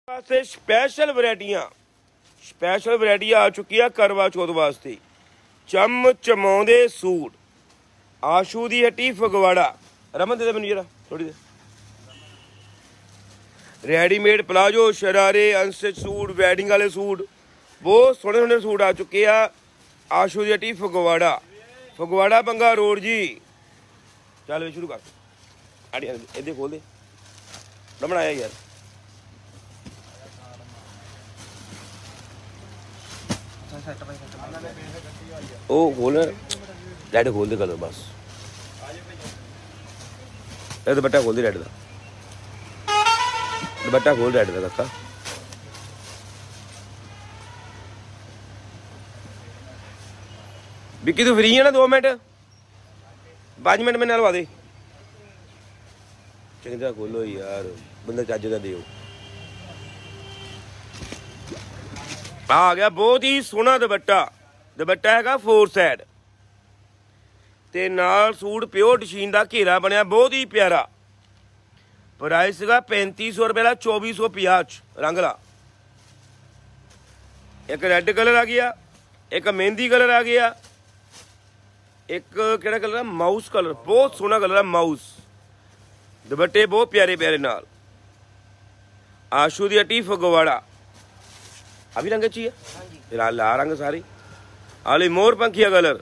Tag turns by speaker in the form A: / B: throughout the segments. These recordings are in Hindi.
A: वास्ते स्पैशल वैरायटी आ चुकी है करवा चौथ वास्ते। चम चमाउंदे सूट आशू दी हट्टी फगवाड़ा। रमन दे मैनू जरा थोड़ी देर। रेडीमेड प्लाजो शरारे अनस्टिच सूट वैडिंग वाले सूट बहुत सोहने सोहने सूट आ चुके हैं। आशू दी हट्टी फगवाड़ा बंगा रोड जी। चल वे शुरू कर इधर खोल दे रमन आया यार। ओ खोल रेड खोल दे कलर बस। दुपट्टा खोल दे रेड का। दुपट्टा खोल रेड का काका। विक्की तू फ्री है ना 2 मिनट 5 मिनट मैंने लवा दे। चंगी तरह खोलो यार बंदा चज का दियो। आ गया बहुत ही सोहना दुपट्टा। दुपट्टा है 4 साइड ते नाल सूट प्योर डशीन का घेरा बनया बहुत ही प्यारा। प्राइस है 3500 रुपये का 2450 रंगला। एक रेड कलर आ गया, एक मेहंदी कलर आ गया, एक केड़ा कलर है माउस कलर। बहुत सोहना कलर है माउस। दुपट्टे बहुत प्यारे प्यारे नाल। आशू दी हट्टी फगवाड़ा अभी रंग चाहिए ला रंग सारे आले मोर पंखिया कलर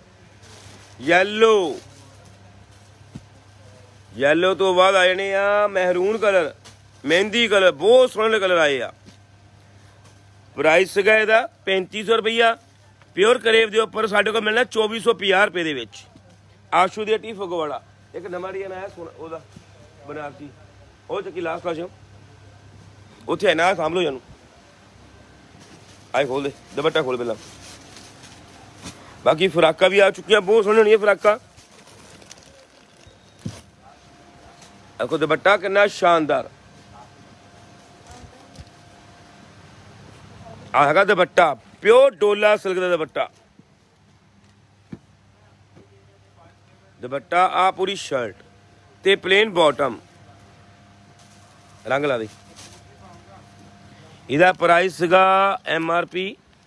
A: येलो तो बाद आ जाने महरून कलर मेहंदी कलर बहुत सोहने कलर आए आ। प्राइस है 3500 रुपया प्योर करेब के उपर साढ़े को मिलना 2450 रुपये दे विच। आशू दी हट्टी फगवाड़ा। एक नवा डिजाइन आया सोना बनारसी वो चक्की लास्ट क्लास उत्थे है ना सामभ लो जानू। आए खोल दे दुपट्टा खोल पहला। बाकी फराका भी आ चुकी बहुत सोहनी होनी है फराका। देखो दुपट्टा कितना शानदार आएगा। दुपट्टा प्योर डोला सिल्क का दुपट्टा। दुपट्टा आ पूरी शर्ट ते प्लेन बॉटम रंग ला दी। इहदा प्राइस है MRP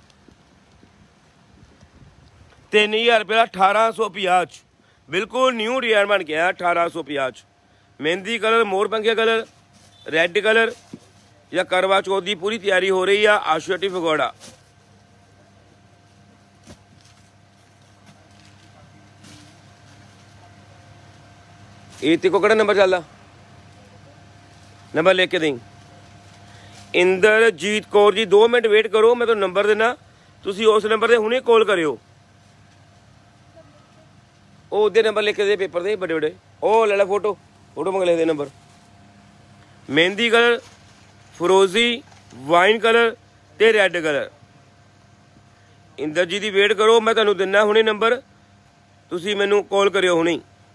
A: 3000 रुपया 1850। बिल्कुल न्यू डिजाइन बन गया 1850। मेहंदी कलर मोर पंखिया कलर रेड कलर या करवा चौथ की पूरी तैयारी हो रही है। आशू हट्टी फगवाड़ा। ये ते को नंबर चलता नंबर लिख के दी। इंदरजीत कौर जी 2 मिनट वेट करो मैं तो नंबर देना तुसी उस नंबर से हुणे कॉल करियो। ओ दे नंबर लिख के दे पेपर दे बड़े बड़े ओ ले ला फोटो मंग लिख दे नंबर। मेहंदी कलर फिरोजी वाइन कलर ते रेड कलर। इंदरजीत दी वेट करो मैं तुहानू दिना हुणे नंबर तुसी मैनू कॉल करियो हुणे।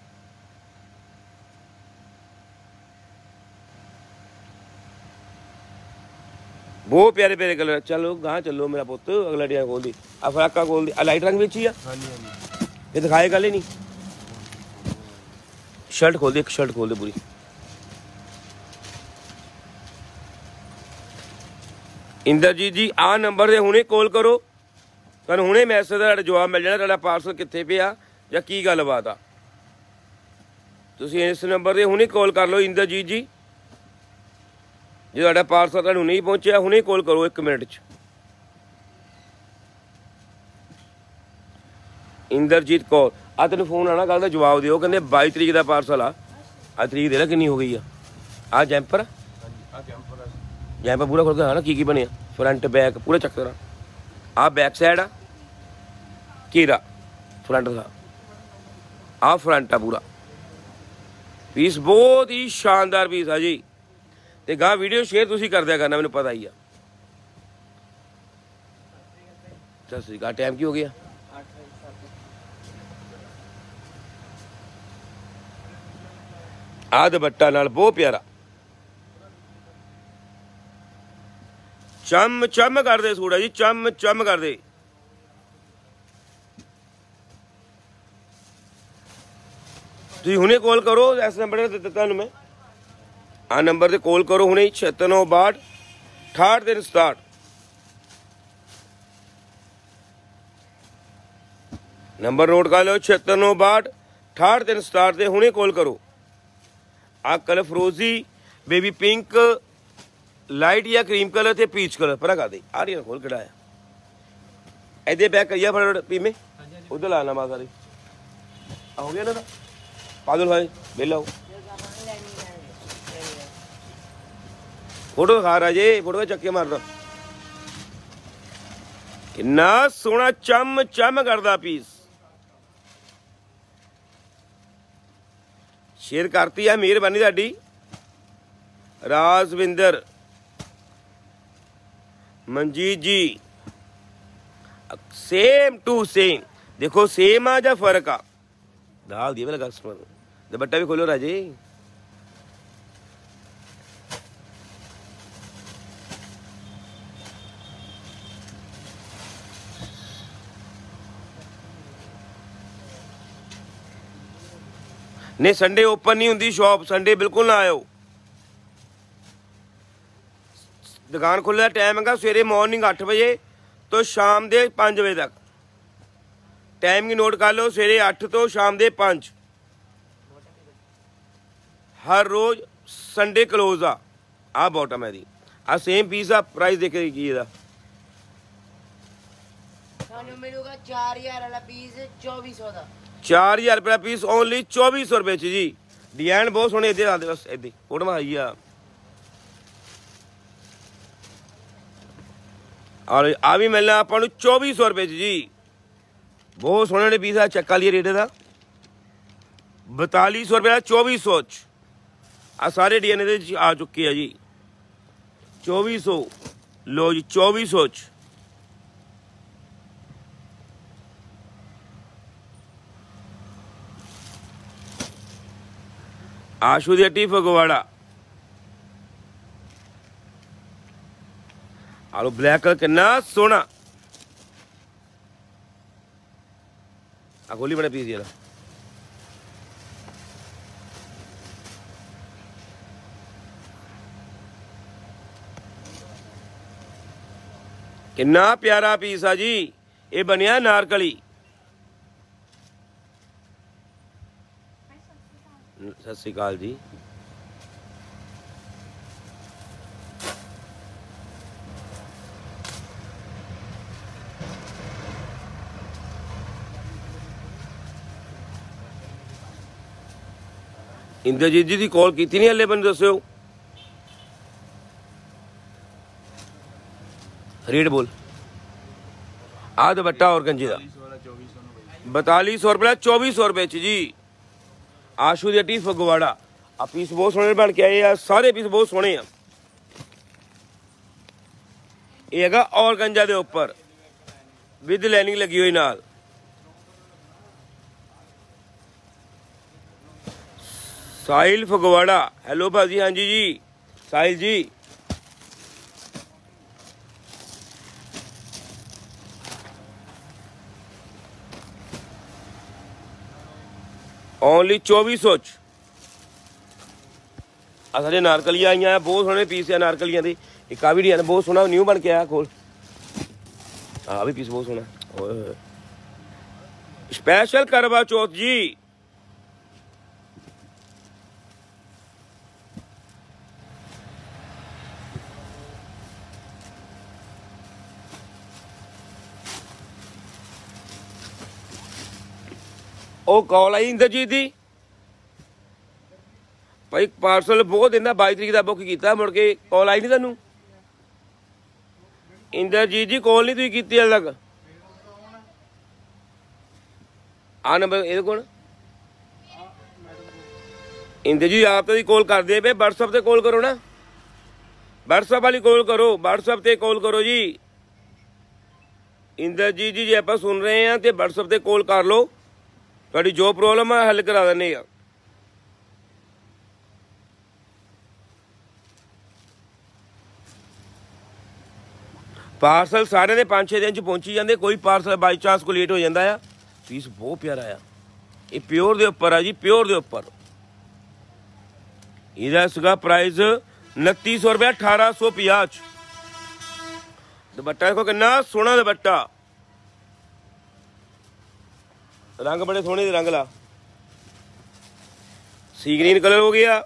A: बहुत प्यारे प्यारे कलर। चलो गां चलो मेरा पुत अगला डिजाइन खोल दी। आ फराका खोल दी। आ लाइट रंग बेची ये दिखाए गल ही नहीं। शर्ट खोल दे एक शर्ट खोल दे पूरी। इंदरजीत जी आ नंबर से हुणे कॉल करो तुहानू हुणे मैसेज का जवाब मिल जाना तुहाडा पार्सल कित्थे पिया या की गलबात आ। तुसीं इस नंबर से हुणे कॉल कर लो इंदरजीत जी। जो तुहाडा पार्सल तुहानू नहीं पहुंचा हुणे कॉल करो 1 मिनट च। इंदरजीत कौर आ तेन फोन आना गल का जवाब दिओ कहंदे 22 तरीक का पार्सल आ। तरीक दे ला कितनी हो गई आ जैंपर पूरा खोल के ना की बनया फ्रंट बैक पूरा चक्कर आ बैक साइड आ घेरा फ्रंट का आ फ्रंट आ पूरा। पीस बहुत ही शानदार पीस आ जी। ते गां वीडियो शेयर तुसी कर दिया करना मैनू पता ही आ। सत श्री अकाल। टाइम की हो गया आ दुपट्टा नाल बहुत प्यारा चम चम कर दे सूट है जी। चम चम कर दे। तुसीं हुणे कॉल करो इस नंबर ते दित्ता मैं आ नंबर से कॉल करो हुणे 9662 68 नंबर नोट कर लो 7692 68 से हुणे कॉल करो। आ कलर फरोजी बेबी पिंक लाइट या क्रीम कलर ते पीच कलर परा कर दे आ रही खोल कढ़ाया इधर बैक करिए फटाफट पीमे उधर लाना मां सारी हो गया ना पागल भाई बेला फोटो खा राजे फोटो चक्के मारदा किन्ना सोहना चम चम करदा पीस शेयर करती है मेहरबानी साडी Rajwinder Manjeet ji same to same देखो सेम आ या फर्क आ दाल दिए वाला कस्टमर दुपट्टा भी खोलो राजे नहीं संडे ओपन नहीं होंगी शॉप संडे बिल्कुल ना आयो दुकान खुलने का टाइम है सवेरे मॉर्निंग 8 बजे तो शाम के 5 बजे तक टाइम की नोट कर लो सवेरे 8 तो शाम के 5 हर रोज संडे क्लोज आ बॉटम है दी आ सेम पीस आ प्राइस देखे की
B: मिलेगा 4000 वाला पीस 2400 का
A: 4000 रुपया पीस ओनली 2400 रुपये जी डिजाइन बहुत सोहने इधर आते बस इधर फोटो आई और आ भी मिलना आप 2400 रुपये जी बहुत सोहने पीस है चक्का लिया रेट का 4200 रुपया 2400 आ सारे डिजाइन आ चुके हैं जी 2400 लो जी 2400 आशू दी हट्टी फगवाड़ा आलो ब्लैक कलर कितना सोना गोली बड़ा पीस जरा कितना प्यारा पीस आ जी ये बनिया नारकली सत श्री अकाल जी इंद्रजीत जी की कॉल की नहीं हले मैंने दस्यो रेट बोल आ दुपट्टा और गंजी का 4200 रुपया 2400 रुपये जी आशू दी हट्टी फगवाड़ा आ पीस बहुत सोहने बन के आए आ सारे पीस बहुत सोहने आ ये है और गंजा दे उपर विद लाइनिंग लगी हुई नाल साहिल फगवाड़ा हेलो भाजी हाँ जी साहिल जी ओनली 2400 सारे नारकलियां आई हैं बहुत सोहने पीस है नारकलियां दे एक आ भी डिजाइन बहुत सोहना न्यू बन के आया खोल भी पीस बहुत सोहना स्पेशल करवा चौथ जी ਉਹ कॉल आई इंद्रजीत दी भाई पार्सल बहुत दिन 22 तरीक का बुक किया मुड़ के कॉल आई नहीं तेन इंद्रजीत जी कॉल नहीं तुम की हाल तक आ नंबर ये कौन इंद्रजीत आप तो कॉल कर दे पे व्हाट्सएप से कॉल करो ना व्हाट्सएप वाली कॉल करो व्हाट्सएप से कॉल करो जी इंद्रजीत जी आप सुन रहे हैं तो व्हाट्सएप से कॉल कर लो थोड़ी जो प्रॉब्लम है हल करा देने पार्सल सारे 5-6 दिन पहुंची जाते कोई पार्सल बाई चांस को लेट हो जाता है पीस बहुत प्यारा आ ये प्योर के उपर है जी प्योर के उपर ਇਹਦਾ ਸੀਗਾ ਪ੍ਰਾਈਸ 2900 रुपया 1850 दुपट्टा देखो कितना सोहना दुपट्टा, रंग बड़े सोहने रंग ला। सी ग्रीन कलर हो गया,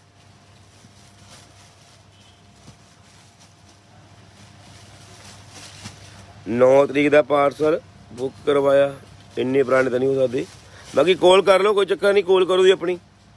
A: 9 तरीक का पार्सल बुक करवाया। इन्ने पुराने तो नहीं हो सकते, बाकी कॉल कर लो, कोई चक्कर नहीं, कॉल करो जी अपनी।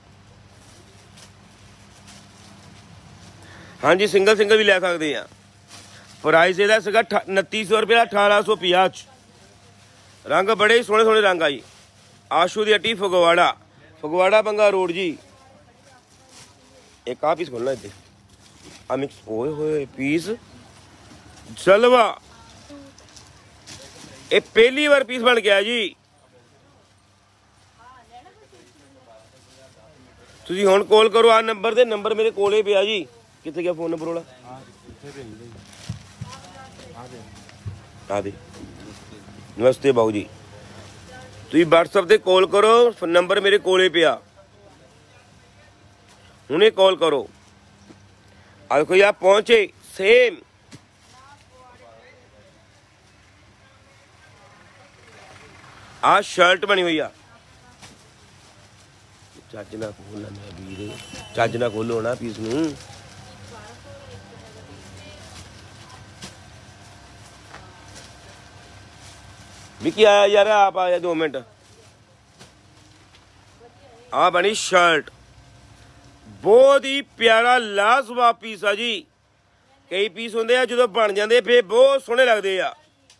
A: हाँ जी, सिंगल सिंगल भी लै सकते हैं। प्राइस ਇਹਦਾ ਸੀਗਾ 2900 रुपये, 1850 रंग बड़े ही सोहने सोहने रंग आई। आशू दी हट्टी फगवाड़ा, फगवाड़ा बंगा रोड जी। एक आ पीस खोलना इतने आ मिक्स होए होए पीस जलवा, ये पहली बार पीस बन गया जी। तुसी हुण कॉल करो आ नंबर दे, नंबर मेरे कोले पिया जी। कित्थे गया फोन नंबर वाला? आ दे। नमस्ते बाबू जी, तुसी व्हाट्सएप ते कॉल करो, नंबर मेरे कोले पिया, हुणे कॉल करो। आ देखो यार पहुंचे सेम आ शर्ट बनी हुई आ। चज ना खोलना मैं वीर, चज ना खोलो ना पीस नूं। विकी आया यार, आप आया 2 मिनट। आ बनी शर्ट, बहुत ही प्यारा लाजवाब पीस आ जी। कई पीस होंगे जो बन जाते फिर बहुत सोहने लगते आ।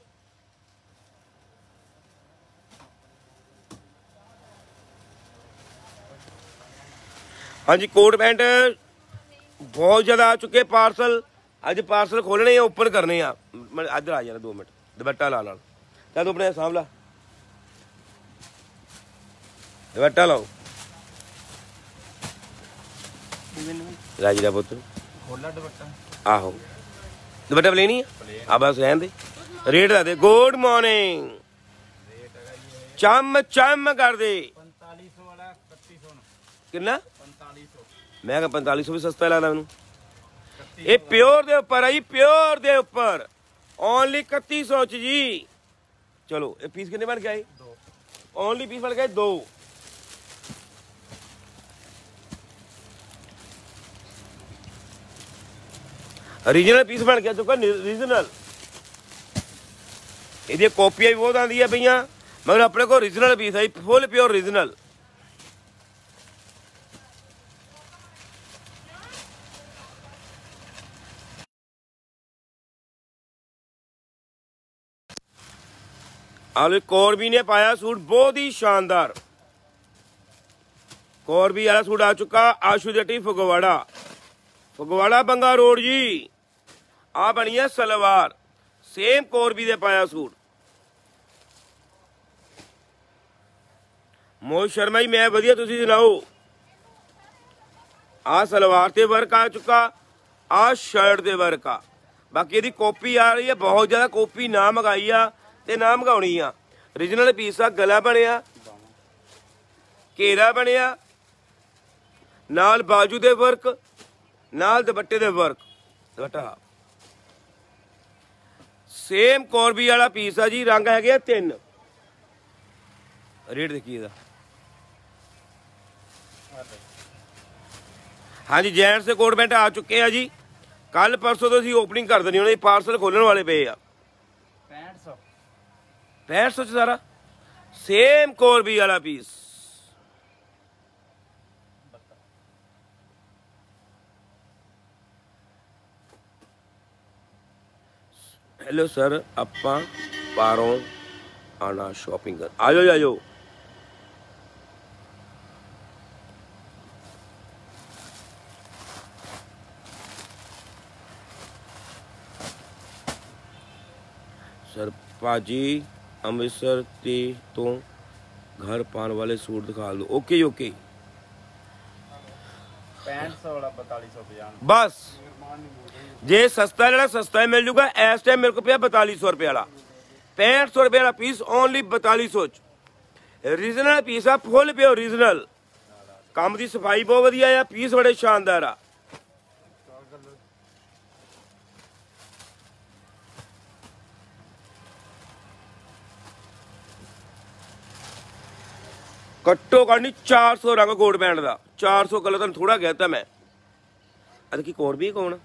A: हाँ जी, कोट पैंट बहुत ज्यादा आ चुके पार्सल। अज पार्सल खोलने ओपन करने इधर आ जाना 2 मिनट, दुपट्टा ला ला तू अपने सामभ ला, दुपट्टा लाओ राजी का पुत। आहो दुपट्टा प्लेन ही आ बस रहन दे। रेट ला दे। गुड मॉर्निंग, चम चम कर दे। कितना? मैं 4500 भी सस्ता लगता मैनू। ये प्योर दे उपर आई, प्योर दे उपर ओनली 3100 जी। चलो ये पीस कितने बन गए? ओनली पीस बन गए 2। रीजनल पीस बन गया चुका, रीजनल। ये कॉपियां भी बहुत आदि पई, मगर अपने को रीजनल पीस आई, फुल प्योर रीजनल। कौरबी ने पाया सूट बहुत ही शानदार, कौरबी वाला सूट आ चुका। आशू जट्टी फगवाड़ा, फगवाड़ा बंगा रोड जी। आ बनी है सलवार, सेम कौरबी दे पाया सूट। मोहित शर्मा जी मैं वधिया, तुसी सुनाओ। आ सलवार ते वर्क आ चुका, आ शर्ट दे वर्क आ। बाकी यदि कॉपी आ रही है, बहुत ज्यादा कॉपी ना मंगाई आ ते ना मंगाउणी आ। ओरिजिनल पीस आ, गला बनया, घेरा बनया, नाल बाजू दे वर्क, नाल दुपट्टे दे वर्क। दुपट्टा सेम कौरबी वाला पीस आ जी। रंग है 3। रेट देखिए। हाँ जी, जेंट्स के कोट पैंट आ चुके हैं जी। कल परसों तो असीं ओपनिंग कर देनी, उन्होंने पार्सल खोलने वाले पे आ। 6500 सारा सेम कौरबी वाला पीस। हेलो सर, आपां बाहरों आना शॉपिंग कर। आ जाओ आ जाओ। सर भाजी अमृतसर तो घर पाने वाले सूट दिखा दो। Okay okay.
C: 6500 वाला 4250
A: बस। जे सस्ता लेना सस्ता ही मिल जूगा। इस टाइम मेरे को पिया 4200 रुपये वाला, 6500 रुपये वाला पीस ओनली 4200। रीजनल पीस आ, फुल प्योर रीजनल। काम की सफाई बहुत वधिया आ, पीस बड़े शानदार आ। घट्टो घट नहीं 400 रंग कोट पैंट का 400 कलर तुम थोड़ा कहता मैं अरे की कोट भी कौन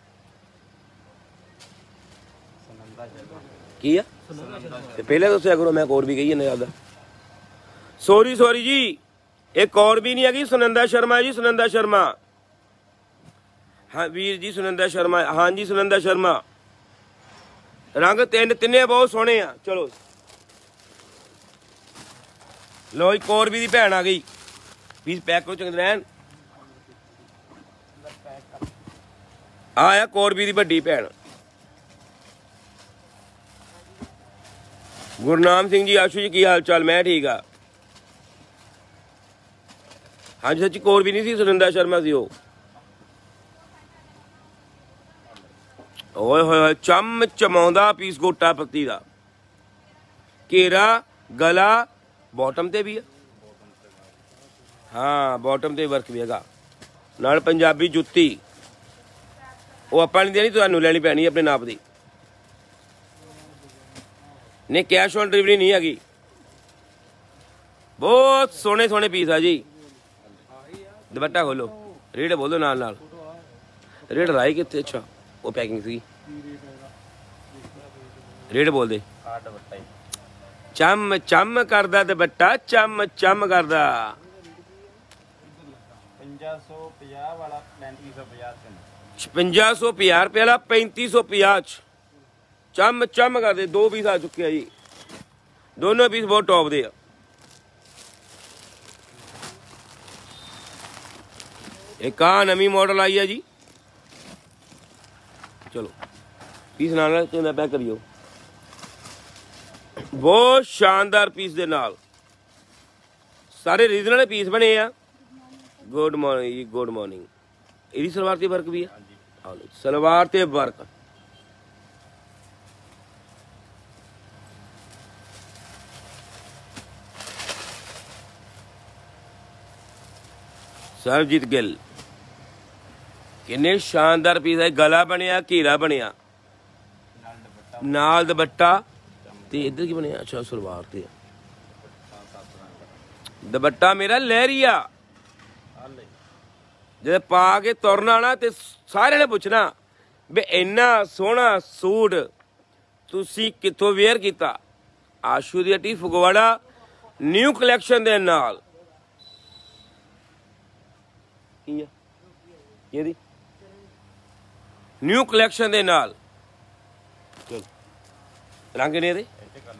A: की है पहले दसिया करो मैं कोट भी कही इन्ना ज्यादा सॉरी जी एक और भी नहीं है सुनंदा शर्मा जी सुनंदा शर्मा हाँ वीर जी सुनंदा शर्मा हाँ जी सुनंदा शर्मा रंग तिन्ने बहुत सोहने आ चलो लो एक और भी दी भैन आ गई पीस पैक करो चंगे रहन आया कोरबी दी बड़ी भैन गुरनाम सिंह जी आशू जी की हाल चाल मैं ठीक आ हाँ जी सच्ची कोरबी नहीं सी सुनंदा शर्मा सी ओए होए चम चमाउंदा पीस गोटा पत्ती दा घेरा गला बॉटम ते भी है हाँ बॉटम ते वर्क भी है नाल पंजाबी जुत्ती वो आपां नहीं देनी तुहानू लैनी पैनी अपने नाप दी नहीं कैश ऑन डिलीवरी नहीं हैगी बहुत सोहने सोहने पीस है जी दुपट्टा खोलो रेट बोल दो नाल नाल रेट राई कितने अच्छा वो पैकिंग सी रेट बोल दे चम चम करदा दुपट्टा चम चम करदा
C: 5550 वाला 3550
A: 5550 रुपये वाला 3550 चम चम कर दे दो पीस आ चुके हैं जी दोनों पीस बहुत टॉप दे एक नवी मॉडल आई है जी चलो पीस नाल चंगा पैक करियो बहुत शानदार पीस दे नाल सारे रीजनल पीस बने आ गुड मॉर्निंग जी गुड मॉर्निंग ਇਹਦੀ सलवार ते वर्क भी है सलवार ते वर्क सरबजीत गिल किन्ने शानदार पीस है गला बनया घेरा बनया नाल दुपट्टा ते इधर की बनया अच्छा सलवार ते दुपट्टा मेरा लहरिया जब पा के तुरना ना ते सारे ने पूछना भी इन्ना सोहना सूट तुसी कित्थों वेयर किया आशू दी हट्टी फगवाड़ा न्यू कलैक्शन दे नाल न्यू कलैक्शन दे नाल रंग ने दे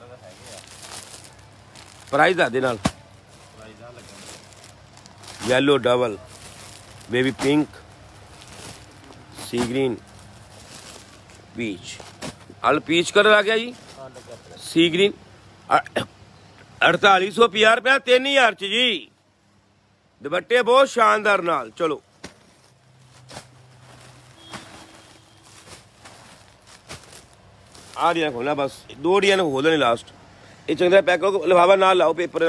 A: प्राइस दे नाल येलो डबल बेबी पिंक सी ग्रीन पीच अल पीच कलर आ गया जी सी ग्रीन 4850 रुपया 3000 च जी दुपट्टे बहुत शानदार नाल चलो आ डिजाइन खोलना बस दो डिजाइन खोलने लास्ट ये चंगा पैक करो लिफाफा नाल लाओ पेपर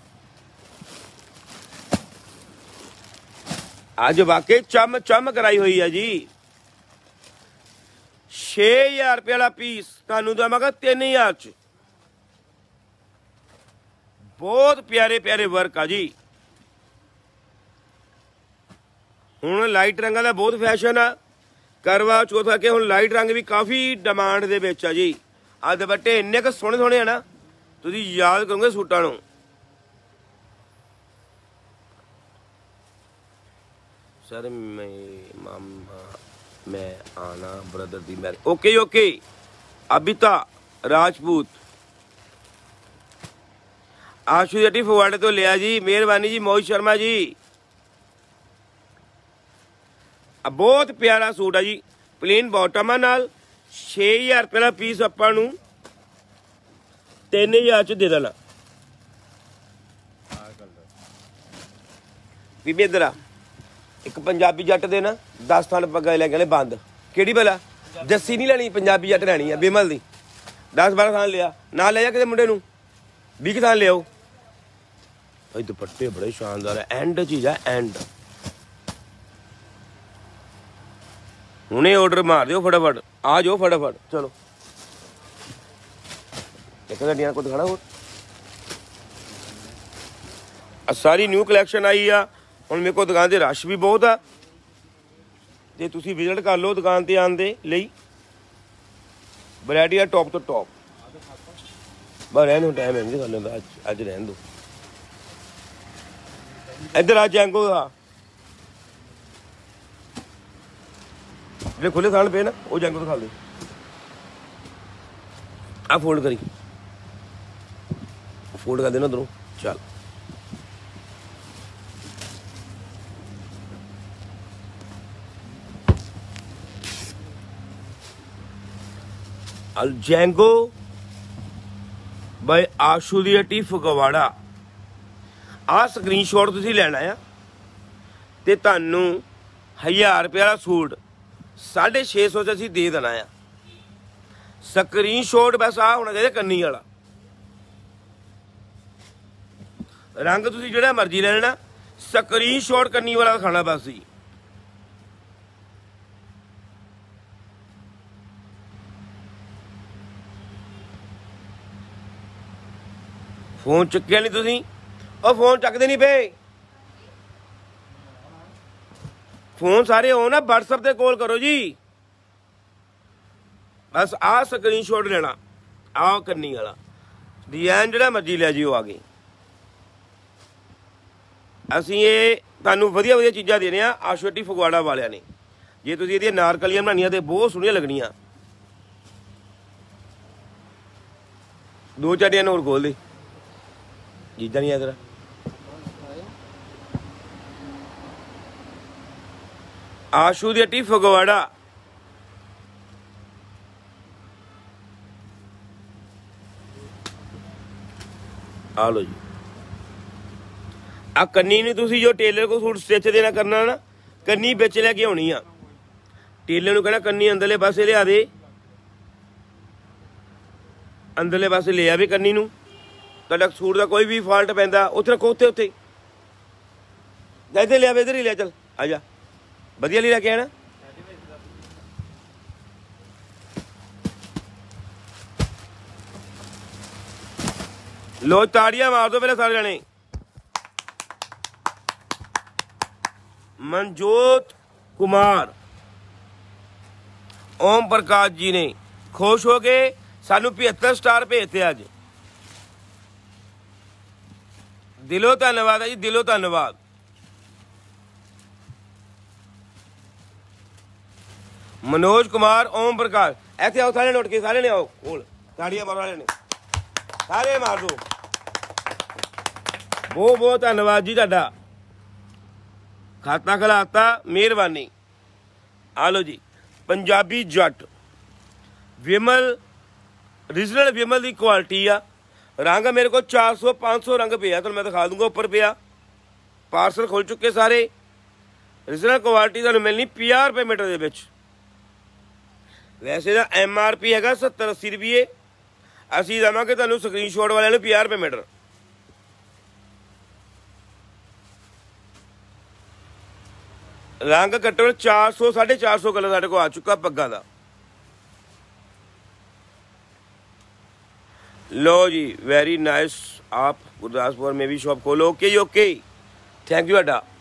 A: अज वाकई चम चम कराई हुई है जी 6000 रुपये वाला पीस तुहानू देवांगा 3000 च बहुत प्यारे प्यारे वर्क आ जी हुण लाइट रंगा दा बहुत फैशन आ करवा चौथ के हुण लाइट रंग भी काफ़ी डिमांड दे विच आ जी आ दुपट्टे इन्ने क सोहणे सोहणे आ ना तुसीं याद करोगे सूटां नूं सर मैं आना ब्रदर दी marriage okay okay Abita Rajput Ashu Jatti फगवाड़े तो लिया जी मेहरबानी जी मोहित शर्मा जी बहुत प्यारा सूट है जी प्लेन बॉटम है नाल 6000 रुपये का पीस आपां नूं 3000 च दे देना बीबी इधर आ एक पंजाबी जट दे ना 10 थान पग्गा ले गए बंद केड़ी भला जस्सी नहीं लैनी पंजाबी जट लैनी है बिमल दी 10-12 थान लिया ना ले जा किसी मुंडे नूं 20 थान ले आओ भाई दुपट्टे बड़े शानदार है एंड चीज है एंड हुणे ऑर्डर मार दो फटाफट आ जाओ फटाफट चलो एक घंटिया को दिखाना और सारी न्यू कलैक्शन आई आ। हुण मेरे को दुकान ते रश भी बहुत आ ते तुसीं विजिट कर लो दुकान ते आउण दे लई। वैरायटी आ टॉप तो टॉप। बस रहन दो, टाइम नहीं कर लेंदा अज रहन दो। इधर आ जैंगो दा जो खुले थान पे ना वो जैंगो दिखा दे। आ फोल्ड करी, फोल्ड कर देना उधरों। चल जैंगो बाय आशू दी हट्टी फगवाड़ा। आ स्क्रीनशॉट तुसीं लैना आ ते तुहानू 1000 रुपये वाला सूट 650 च असीं दे देना आ। स्क्रीनशॉट बस आ होना चाहिए कन्नी वाला। रंग तुसीं जिहड़ा मर्जी ले लेना, स्क्रीनशॉट कन्नी वाला दिखाना बस ही। फोन चुक्या नहीं तुसीं, और फोन चकते नहीं पे। फोन सारे हो ना व्हाट्सएप ते कॉल करो जी। बस आ स्क्रीनशॉट लेना, आ कन्नी वाला डिजाइन जिहड़ा मर्जी लै जिओ। आ गई असीं ये तुहानू वधिया वधिया चीज़ां देने आ आशू हट्टी फगवाड़ा वालियां ने। जे तुसीं इहदियां नारकलियां बनानियां ते बहुत सोहणियां लगणियां। 2-4 डिजाइन होर खोल दे, चीज़ां नहीं है तेरा। आशू दी हट्टी फगवाड़ा। आ लो जी। आ कन्नी नहीं तुसीं जो टेलर को सूट स्टिच देना करना ना, कन्नी बिच लैके आउणी आ। टेलर नूं कहना कन्नी अंदरले पासे लिया दे, अंदरले पासे ले आवे कन्नी नूं। तुहाडा सूट का कोई भी फॉल्ट पैंदा उत्थे रखो, उत्थे उत्थे इधर लिया, इधर ही लिया। चल आ जा, वधिया ली लैके आना। लो ताड़ियां मार दो पहले सारे जने। मनजोत कुमार ओम प्रकाश जी ने खुश हो गए, सानू 75 स्टार भेजते अज। दिलों धन्नवाद है जी, दिलों धन्नवाद। मनोज कुमार ओम प्रकाश ऐसे आओ सारे नोट के, सारे ने आओ कोल, ताड़ियां मारो वाले ने, सारे मार दो। बहुत बहुत धन्नवाद जी तुहाडा, खाता खिलाता, मेहरबानी। आ लो जी पंजाबी जट विमल, ओरिजिनल विमल की क्वालिटी आ। रंग मेरे को 400-500 रंग पे, तो मैं दिखा दूंगा उपर पे। पार्सल खुल चुके सारे। ओरिजिनल क्वालिटी तुहानू मिलनी 50 रुपये मीटर दे विच। वैसे तो MRP है 70-80 रुपये, असीं देवांगे तुहानू स्क्रीनशॉट वाले 50 रुपये मीटर। रंग घट्टो 400-450 कलर साढ़े को आ चुका पग्गां दा। लो जी वेरी नाइस। आप गुरदासपुर में भी शॉप खोलो। ओके जी, ओके, थैंक यू अड्डा।